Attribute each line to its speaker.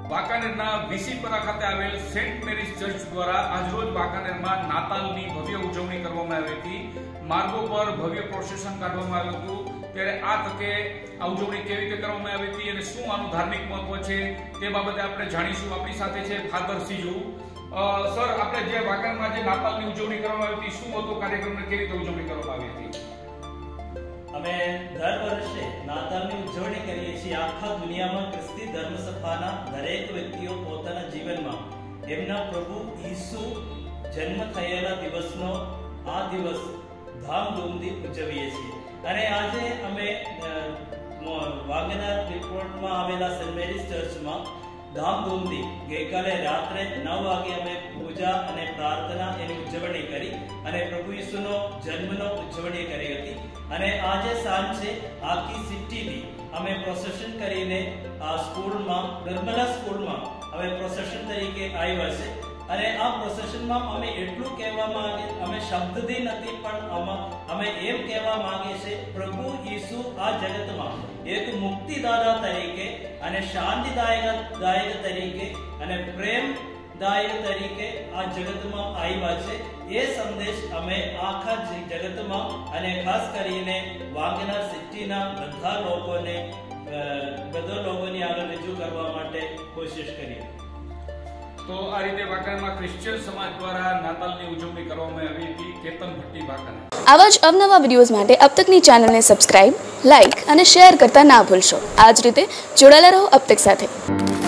Speaker 1: વાંકાનેરના વિસીપરા ખાતે આવેલ Saint Mary's church દ્વારા આજરોજ વાંકાનેરમાં નાતાલની ભવ્ય ઉજવણી કરવામાં આવી હતી। માર્ગો પર ભવ્ય પ્રોસેશન કાઢવામાં આવ્યું હતું। ત્યારે આ તકે આ ઉજવણી કેવી રીતે કરવામાં આવી હતી અને શું આનું ધાર્મિક મહત્વ છે તે બાબતે આપણે જાણીશું। આપણી સાથે છે ફાધર સીજુ। સર, આપણે જે વાંકાનેરમાં જે નાતાલની ઉજવણી કરવામાં આવી હતી, શું હતો કાર્યક્રમ ને કેવી રીતે ઉજવણી કરવામાં આવી હતી?
Speaker 2: અમે દર વર્ષે નાતાલની ઉજવણી કરીએ છીએ। આખા દુનિયામાં ખ્રિસ્તી ધર્મસભાના દરેક વ્યક્તિઓ પોતાના જીવનમાં એમના પ્રભુ ઈસુ જન્મ થયેલા દિવસનો આ દિવસ ધામધૂમથી ઉજવીએ છીએ। અને આજે અમે વાંકાનેર રિપોર્ટમાં આવેલા સેન્ટ મેરીઝ ચર્ચમાં ધામધૂમથી ગઈકાલે રાત્રે 9 વાગે અમે પૂજા અને પ્રાર્થના એની ઉજવણી કરી અને પ્રભુ ઈસુનો જન્મનો ઉજવણી કરી હતી। અને આજે સાંજે આખી સિટીથી અમે પ્રોસેશન કરીને આ સ્કૂલમાં નર્મદા સ્કૂલમાં અમે પ્રોસેશન તરીકે આવ્યા છે। અને આ પ્રોસેશનમાં અમે એટલું કહેવા માંગે, અમે શબ્દથી નથી પણ અમે એમ કહેવા માંગે છે, પ્રભુ ઈસુ આ જગતમાં એક મુક્તિદાતા તરીકે અને શાંતિદાયક તરીકે અને પ્રેમદાયક તરીકે આ જગતમાં આવ્યા છે। એ સંદેશ અમે આખા જગતમાં અને ખાસ કરીને વાંકાનેર સિટીના બધા લોકોની આગળ રજૂ કરવા માટે કોશિશ કરી।
Speaker 1: તો આ રીતે વાંકાનેરમાં ક્રિશ્ચિયન સમાજ દ્વારા નાતાલની ઉજવણી કરવામાં આવી હતી। કેતન ભટ્ટી, વાંકાનેર।
Speaker 3: આવા જ અવનવા વિડીયોઝ માટે અબ તકની ચેનલને સબસ્ક્રાઇબ, લાઇક અને શેર કરતા ના ભૂલશો। આ જ રીતે જોડાયેલા રહો અબ તક સાથે।